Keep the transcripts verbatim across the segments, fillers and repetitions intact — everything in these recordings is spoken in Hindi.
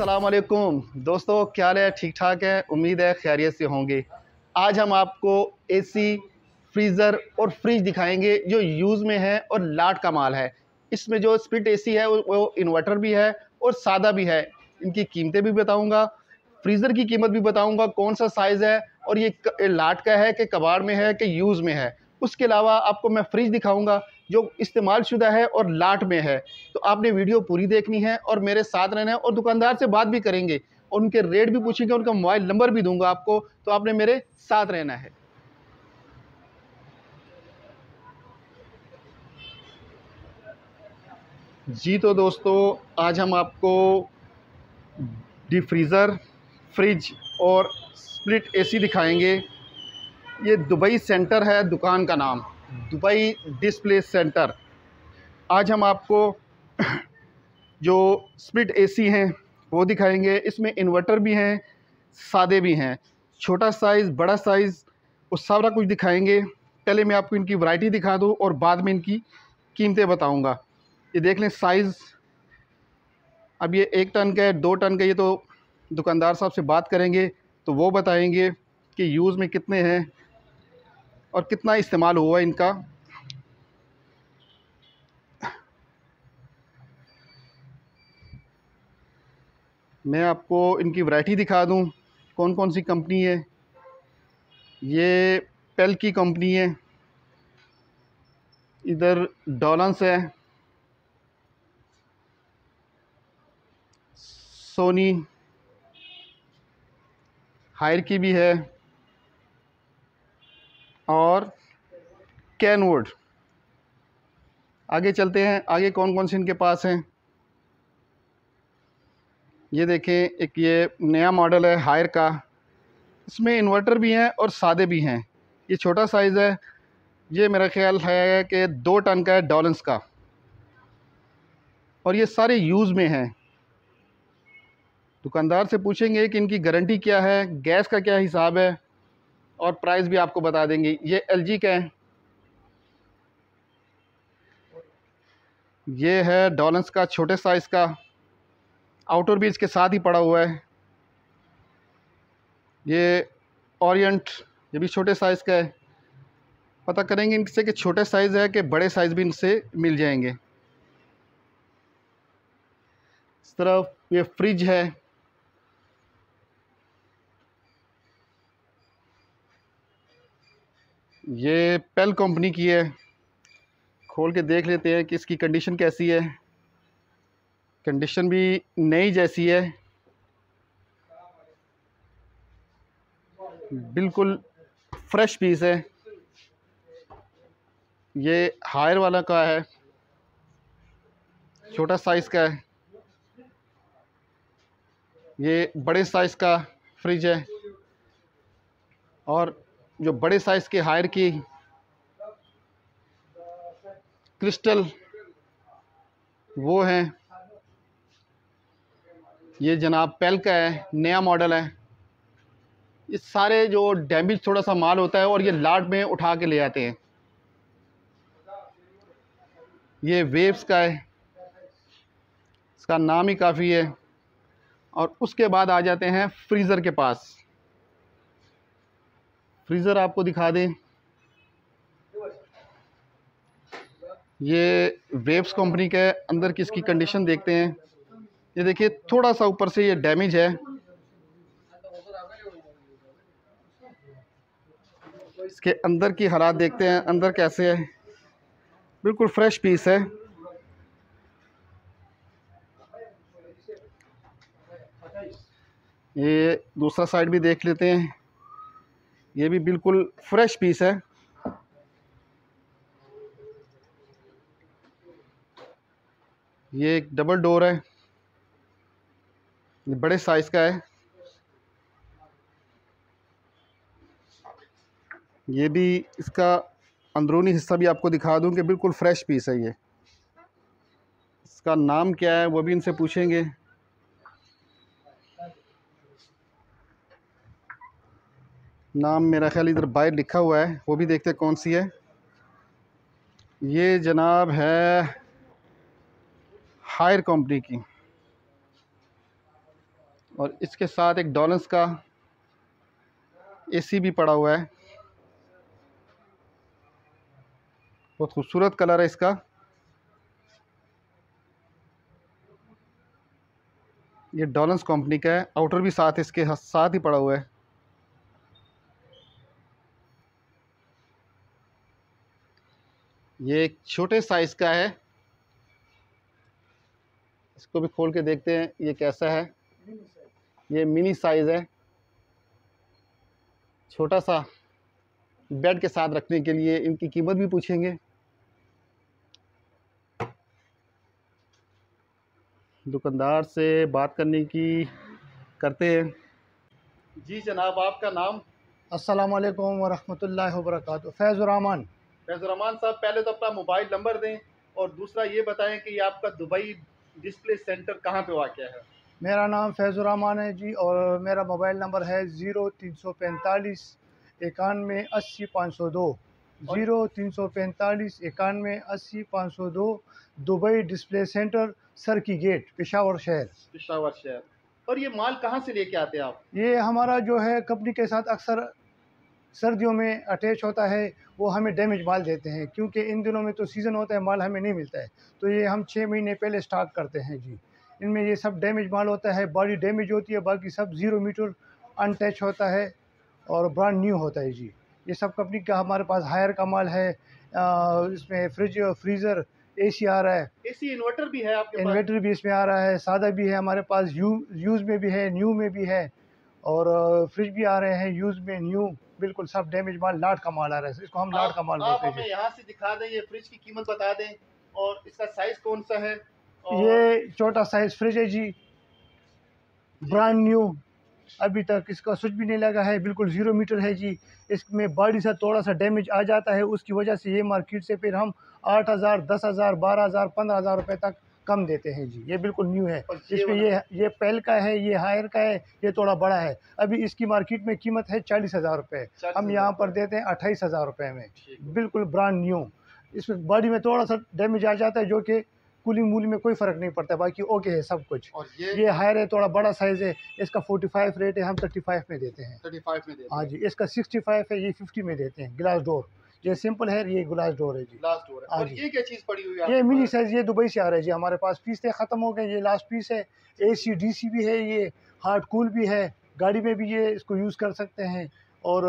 अस्सलाम वालेकुम दोस्तों, क्या हाल है? ठीक ठाक है, उम्मीद है खैरियत से होंगे। आज हम आपको एसी, फ्रीज़र और फ्रिज दिखाएंगे जो यूज़ में है और लाट का माल है। इसमें जो स्प्लिट एसी है वो इन्वर्टर भी है और सादा भी है। इनकी कीमतें भी बताऊंगा, फ्रीज़र की कीमत भी बताऊंगा, कौन सा साइज़ है और ये लाट का है कि कबाड़ में है कि यूज़ में है। उसके अलावा आपको मैं फ्रिज दिखाऊंगा जो इस्तेमाल शुदा है और लाट में है। तो आपने वीडियो पूरी देखनी है और मेरे साथ रहना है और दुकानदार से बात भी करेंगे और उनके रेट भी पूछेंगे, उनका मोबाइल नंबर भी दूंगा आपको, तो आपने मेरे साथ रहना है। जी तो दोस्तों, आज हम आपको डीप फ्रीज़र, फ्रिज और स्प्लिट एसी दिखाएंगे। ये दुबई सेंटर है दुकान का नाम, दुबई डिस्प्ले सेंटर। आज हम आपको जो स्प्लिट एसी हैं वो दिखाएंगे। इसमें इन्वर्टर भी हैं, सादे भी हैं, छोटा साइज़, बड़ा साइज़, वो सारा कुछ दिखाएंगे। पहले मैं आपको इनकी वैरायटी दिखा दूँ और बाद में इनकी कीमतें बताऊंगा। ये देख लें साइज़, अब ये एक टन का है, दो टन का, ये तो दुकानदार साहब से बात करेंगे तो वो बताएंगे कि यूज़ में कितने हैं और कितना इस्तेमाल हुआ इनका। मैं आपको इनकी वैरायटी दिखा दूं, कौन कौन सी कंपनी है। ये पेल की कंपनी है, इधर डॉलन्स है, सोनी, हायर की भी है और कैनवुड। आगे चलते हैं, आगे कौन कौन से इनके पास हैं। ये देखें, एक ये नया मॉडल है हायर का, इसमें इन्वर्टर भी हैं और सादे भी हैं। ये छोटा साइज़ है, ये मेरा ख्याल है कि दो टन का है, डॉलन्स का, और ये सारे यूज़ में हैं। दुकानदार से पूछेंगे कि इनकी गारंटी क्या है, गैस का क्या हिसाब है, और प्राइस भी आपको बता देंगे। ये एलजी का है, ये है डॉलन्स का छोटे साइज़ का, आउटर भी इसके साथ ही पड़ा हुआ है। ये ओरिएंट, ये भी छोटे साइज़ का है। पता करेंगे इनसे कि छोटे साइज़ है कि बड़े साइज़ भी इनसे मिल जाएंगे। इस तरफ ये फ्रिज है, ये पेल कंपनी की है। खोल के देख लेते हैं कि इसकी कंडीशन कैसी है। कंडीशन भी नई जैसी है, बिल्कुल फ्रेश पीस है। ये हायर वाला का है, छोटा साइज़ का है। ये बड़े साइज़ का फ्रिज है, और जो बड़े साइज़ के हायर की क्रिस्टल वो हैं। ये जनाब पेल का है, नया मॉडल है। ये सारे जो डैमेज थोड़ा सा माल होता है और ये लाट में उठा के ले आते हैं। ये वेव्स का है, इसका नाम ही काफ़ी है। और उसके बाद आ जाते हैं फ्रीज़र के पास। फ्रीज़र आपको दिखा दें, ये वेव्स कंपनी के, अंदर की इसकी कंडीशन देखते हैं। ये देखिए, थोड़ा सा ऊपर से ये डैमेज है। इसके अंदर की हालात देखते हैं, अंदर कैसे है। बिल्कुल फ्रेश पीस है। ये दूसरा साइड भी देख लेते हैं, ये भी बिल्कुल फ्रेश पीस है। ये एक डबल डोर है, ये बड़े साइज़ का है। ये भी, इसका अंदरूनी हिस्सा भी आपको दिखा दूं कि बिल्कुल फ्रेश पीस है। ये, इसका नाम क्या है वो भी इनसे पूछेंगे। नाम मेरा ख्याल इधर बाहर लिखा हुआ है, वो भी देखते हैं कौन सी है। ये जनाब है हायर कंपनी की। और इसके साथ एक डॉलन्स का एसी भी पड़ा हुआ है। बहुत खूबसूरत कलर है इसका। ये डॉलन्स कंपनी का है। आउटर भी साथ इसके साथ ही पड़ा हुआ है। ये एक छोटे साइज का है। इसको भी खोल के देखते हैं ये कैसा है। ये मिनी साइज है, छोटा सा बेड के साथ रखने के लिए। इनकी कीमत भी पूछेंगे। दुकानदार से बात करने की करते हैं। जी जनाब, आपका नाम? अस्सलाम वालेकुम व रहमतुल्लाहि व बरकातुहू। फैज़ुर रहमान। फैज़ुर रहमान साहब, पहले तो अपना मोबाइल नंबर दें और दूसरा ये बताएं कि आपका दुबई डिस्प्ले सेंटर कहाँ पे वाक़या है। मेरा नाम फैज़ुर रहमान है जी, और मेरा मोबाइल नंबर है ज़ीरो तीन सौ पैंतालीस इक्यानवे अस्सी पाँच सौ दो। ज़ीरो तीन सौ पैंतालीस इक्यानवे अस्सी पाँच सौ दो। दुबई डिस्प्ले सेंटर, सर की गेट, पेशावर शहर। पेशावर शहर। और ये माल कहाँ से लेके आते हैं आप? ये हमारा जो है कंपनी के साथ अक्सर सर्दियों में अटैच होता है। वो हमें डैमेज माल देते हैं, क्योंकि इन दिनों में तो सीज़न होता है, माल हमें नहीं मिलता है। तो ये हम छः महीने पहले स्टॉक करते हैं जी। इनमें ये सब डैमेज माल होता है, बॉडी डैमेज होती है, बाकी सब ज़ीरो मीटर अनटच होता है और ब्रांड न्यू होता है जी। ये सब कंपनी का हमारे पास हायर का माल है। आ, इसमें फ्रिज, फ्रीज़र, एसी आ रहा है। एसी इन्वर्टर भी है आपके पास? इन्वर्टर भी इसमें आ रहा है, सादा भी है हमारे पास, यू यूज़ में भी है, न्यू में भी है। और फ्रिज भी आ रहे हैं यूज़ में, न्यू, बिल्कुल सब डैमेज माल, लाट का माल आ रहा है। इसको हम लाट का माल बोलते हैं। आप हमें यहाँ से दिखा दें, ये फ्रिज की कीमत बता दें और इसका साइज़ कौन सा है। और ये छोटा साइज़ फ्रिज है जी, ब्रांड न्यू, अभी तक इसका स्विच भी नहीं लगा है, बिल्कुल ज़ीरो मीटर है जी। इसमें बॉडी से थोड़ा सा डैमेज आ जाता है, उसकी वजह से ये मार्केट से फिर हम आठ हज़ार दस हज़ार बारह हज़ार पंद्रह हज़ार रुपये तक कम देते हैं जी। ये बिल्कुल न्यू है। इसमें ये ये पहल का है, ये हायर का है, ये थोड़ा बड़ा है। अभी इसकी मार्केट में कीमत है चालीस हज़ार रुपये, हम यहाँ पर देते हैं अट्ठाईस हज़ार रुपये में, बिल्कुल ब्रांड न्यू। इसमें बॉडी में थोड़ा सा डैमेज आ जाता है, जो कि कूलिंग मूलिंग में कोई फ़र्क नहीं पड़ता, बाकी ओके है सब कुछ। और ये ये हायर है, थोड़ा बड़ा साइज़ है। इसका पैंतालीस रेट है, हम पैंतीस में देते हैं। पैंतीस में देते हैं। हाँ जी, इसका पैंसठ है, ये पचास में देते हैं। ग्लास डोर, ये सिंपल है, ये ग्लास डोर है जी। ग्लास डोर है। और ये क्या चीज़ पड़ी हुई है? ये मिनी साइज़, ये दुबई से आ रहा है जी। हमारे पास पीस थे, ख़त्म हो गए, ये लास्ट पीस है। एसी डीसी भी है, ये हार्ड कूल भी है, गाड़ी में भी ये इसको यूज़ कर सकते हैं। और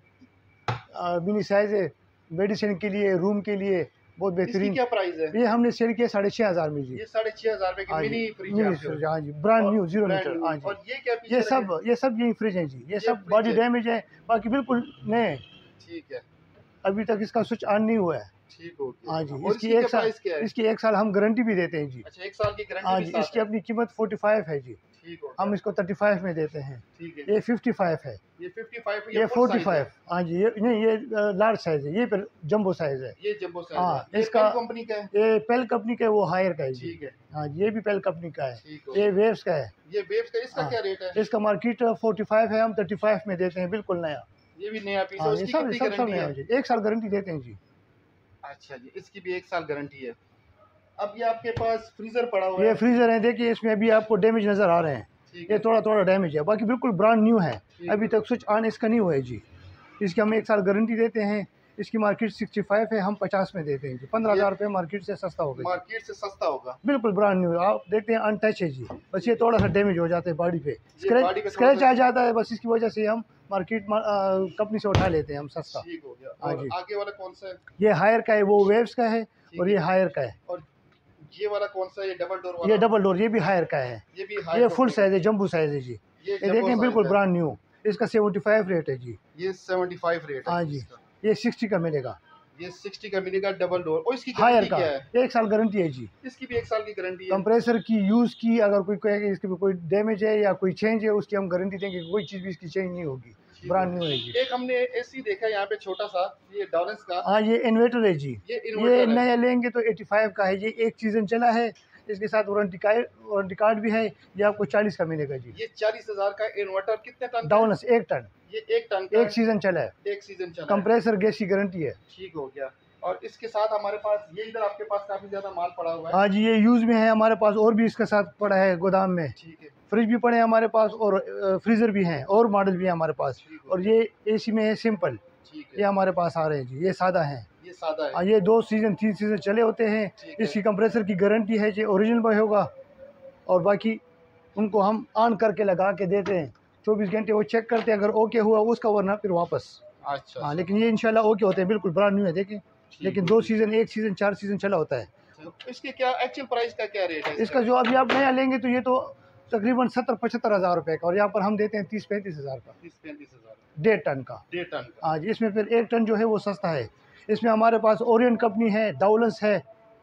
मिनी साइज़ है, मेडिसिन के लिए, रूम के लिए बहुत बेहतरीन। क्या प्राइस है? ये हमने सेल किया साढ़े छः हज़ार में जी। ये साढ़े छः हज़ार रुपये की मिनी फ्रिज है। हाँ जी, ब्रांड न्यू, जीरो मीटर। हाँ जी। और ये क्या? ये सब ये सब यही फ्रिज है जी। ये सब बॉडी डैमेज है, बाकी बिल्कुल नए। ठीक है, अभी तक इसका स्विच ऑन नहीं हुआ है। ठीक हो गया। हाँ जी, और इसकी एक साल इसकी एक साल हम गारंटी भी देते हैं जी। अच्छा, एक साल की गारंटी? हाँ जी, इसकी अपनी कीमत पैंतालीस है जी। ठीक हो, हम इसको पैंतीस में देते हैं। ठीक है। ये पचपन है, ये पचपन, ये पैंतालीस। हाँ जी, ये नहीं, ये लार्ज साइज है, ये पर जंबो साइज है। ये जंबो साइज हाँ, है। इसका कंपनी का है? ये पेल कंपनी का है, वो हायर का है जी। ठीक है। हाँ, ये भी पेल कंपनी का है। ये वेव्स का है। ये वेव्स का, इसका क्या रेट है? इसका मार्केट पैंतालीस है, हम पैंतीस में देते हैं, बिल्कुल नया। ये भी नया पीस है, उसकी कितनी गारंटी है? एक साल गारंटी देते हैं जी। अच्छा जी, इसकी भी एक साल गारंटी है। अब ये आपके पास फ्रीजर पड़ा हुआ है। ये फ्रीजर है, देखिए इसमें अभी आपको डैमेज नज़र आ रहे हैं। ये थोड़ा थोड़ा डैमेज है, बाकी बिल्कुल ब्रांड न्यू है। अभी तक स्विच ऑन इसका नहीं हुआ है जी। इसकी हम एक साल गारंटी देते हैं। इसकी मार्केट पैंसठ है, हम पचास में देते हैं जी। पंद्रह हज़ार रुपये मार्केट से सस्ता होगा। मार्केट से सस्ता होगा, बिल्कुल ब्रांड न्यू। आप देखते हैं अनटच है जी, बस ये थोड़ा सा डैमेज हो जाता है बॉडी पे, स्क्रैच स्क्रैच आ जाता है, बस इसकी वजह से हम मार्केट कंपनी से उठा लेते हैं हम सस्ता। ठीक हो गया। हाँ और जी, आगे वाला कौन सा है? ये हायर का है, वो वेव्स का है, और ये हायर का है। और ये वाला कौन सा है? ये डबल डोर वाला? ये डबल डोर, ये भी हायर का है। ये भी ये फुल साइज है, जंबू साइज है जी। ये ये देखें, बिल्कुल ब्रांड न्यू। इसका पचहत्तर रेट है जी। ये पचहत्तर रेट है। हाँ जी, ये साठ का मिलेगा। ये साठ का मिलेगा डबल डोर। और इसकी हायर गारंटी का क्या है? एक साल गारंटी है जी। इसकी भी एक साल की गारंटी है। कंप्रेसर की यूज़ की, अगर कोई कहेगा इसके कोई डैमेज है या कोई चेंज है, उसकी हम गारंटी देंगे, कोई चीज़ भी इसकी चेंज नहीं होगी, ब्रांड न्यू है जी। एक हमने एसी देखा है यहाँ पे छोटा सा, ये डॉलन्स का। हाँ, ये इन्वर्टर है जी। ये ये नया लेंगे तो पचासी का है, ये एक सीजन चला है। इसके साथ वारंटी का वारंटी कार्ड भी है। ये आपको चालीस का मिलेगा जी। ये चालीस हजार का इन्वर्टर कितने टन? डॉलन्स एक टन। ये एक टन एक सीजन चला है, एक सीजन चला। कंप्रेसर गैस की गारंटी है। ठीक हो गया। और इसके साथ हमारे पास ये इधर आपके पास काफी ज्यादा माल पड़ा हुआ है। हाँ जी, ये यूज़ में है हमारे पास, और भी इसके साथ पड़ा है गोदाम में। ठीक है। फ्रिज भी पड़े हैं हमारे पास, और फ्रीज़र भी हैं, और मॉडल भी है हमारे पास। और ये एसी में है सिंपल, ये हमारे पास आ रहे हैं जी। ये सादा है, ये सादा है। हाँ, ये दो सीज़न तीन सीज़न चले होते हैं। इसकी कंप्रेसर की गारंटी है जी, ओरिजिनल भी होगा। और बाकी उनको हम ऑन करके लगा के देते हैं, चौबीस घंटे वो चेक करते हैं, अगर ओके हुआ उसका, वरना फिर वापस। अच्छा। हाँ, लेकिन ये इंशाल्लाह ओके होते हैं, बिल्कुल ब्रांड न्यू है देखें। लेकिन दो सीज़न, एक सीज़न चार सीज़न चला होता है। तो इसके क्या एक्चुअल प्राइस का क्या रेट है इसका? जो अभी आप नया लेंगे तो ये तो तकरीबन सत्तर पचहत्तर हज़ार रुपये का, और यहाँ पर हम देते हैं तीस पैंतीस हज़ार का, तीस पैंतीस हज़ार डेढ़ टन का। डेढ़ टन का। हाँ जी, इसमें फिर एक टन जो है वो सस्ता है। इसमें हमारे पास ओरिएंट कंपनी है, डाउलेंस है,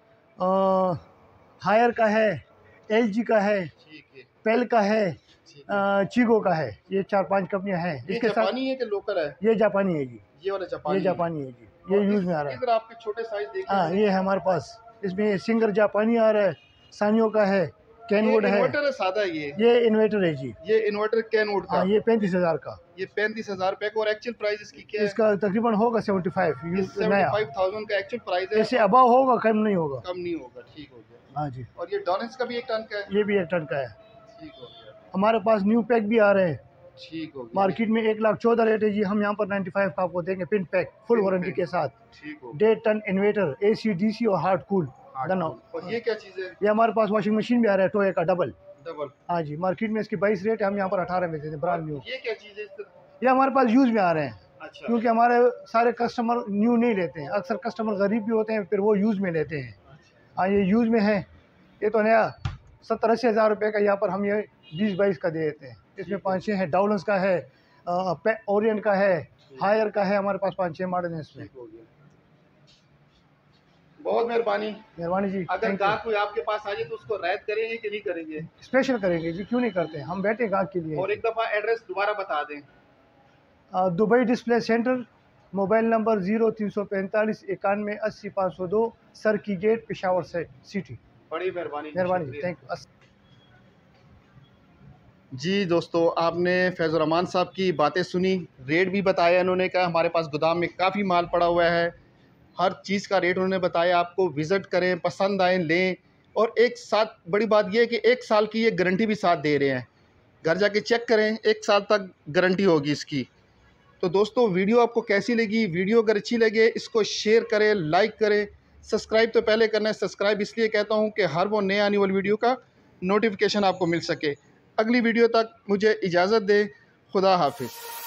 हायर का है, एल जी का है, ठीक है, पेल का है, चीगो का है। ये चार पांच कंपनियां हैं। इसके साथ जापानी है कि लोकल है? ये जापानी है जी, ये वाला जापानी, ये जापानी है जी, ये यूज़ में आ रहा है। इधर आपके छोटे साइज देखिए। हाँ, ये है हमारे पास। इसमें सिंगर जापानी आ रहा है, सानियो का है, कैनवुड है। इन्वर्टर है सादा, ये ये इन्वर्टर है जी, ये इन्वर्टर कैनवुड का। हाँ, ये पैंतीस हज़ार का, ये पैंतीस हज़ार रुपये का। और एक्चुअल प्राइस इसकी क्या है? इसका तकरीबन होगा सेवेंटी फाइव, नया फाइव थाउजेंड का एक्चुअल प्राइस है। ऐसे अबाव होगा, कम नहीं होगा। कम नहीं होगा, ठीक हो गया। हाँ जी। और ये डॉलेंस का भी एक टन का है? ये भी एक टन का है। ठीक हो गया। हमारे पास न्यू पैक भी आ रहे हैं, ठीक हो गया। मार्केट में एक लाख चौदह रेट है जी, हम यहाँ पर नाइन्टी फाइव का आपको देंगे, पिन पैक फुल वारंटी के साथ। ठीक हो। डेढ़ टन इन्वर्टर, एसी डीसी और हार्ड कूल दोनों। और ये क्या चीज़ है? ये हमारे पास वॉशिंग मशीन भी आ रहा है, टोये का डबल। डबल? हाँ जी, मार्केट में इसकी बाईस रेट है, हम यहाँ पर अठारह में देते हैं, ब्रांड न्यू। ये क्या चीज़ है इस तरह? ये हमारे पास यूज़ में आ रहे हैं। अच्छा। क्योंकि हमारे सारे कस्टमर न्यू नहीं लेते हैं, अक्सर कस्टमर गरीब भी होते हैं, फिर वो यूज़ में लेते हैं। हाँ, ये यूज़ में है। ये तो नया सत्तर अस्सी हज़ार रुपये का, यहाँ पर हम ये बीस बाईस का दे देते हैं। इसमें पाँच छः है, डाउलेंस का है, ओरिएंट का है, हायर का है, हमारे पास पाँच छः मॉडल हैं इसमें। बहुत मेहरबानी मेहरबानी जी। अगर गाहक कोई आपके पास आ जाए तो उसको रैद करेंगे कि नहीं करेंगे? स्पेशल करेंगे जी, क्यों नहीं करते, हम बैठे गाहक के लिए। और एक दफ़ा एड्रेस दोबारा बता दें। Dubai display centre, mobile number zero तीन सौ पैंतालीस इक्यानवे अस्सी पाँच सौ दो, सर की गेट, पेशावर से सिटी। बड़ी मेहरबानी मेहरबानी, थैंक यू। जी दोस्तों, आपने फैज़ुर रहमान साहब की बातें सुनी, रेट भी बताया इन्होंने। कहा हमारे पास गोदाम में काफ़ी माल पड़ा हुआ है, हर चीज़ का रेट उन्होंने बताया। आपको विज़िट करें, पसंद आए लें। और एक साथ बड़ी बात यह है कि एक साल की ये गारंटी भी साथ दे रहे हैं, घर जाके चेक करें, एक साल तक गारंटी होगी इसकी। तो दोस्तों, वीडियो आपको कैसी लगी? वीडियो अगर अच्छी लगे इसको शेयर करें, लाइक करें, सब्सक्राइब तो पहले करना है। सब्सक्राइब इसलिए कहता हूँ कि हर वो नए आने वाली वीडियो का नोटिफिकेशन आपको मिल सके। अगली वीडियो तक मुझे इजाज़त दें। खुदा हाफिज़।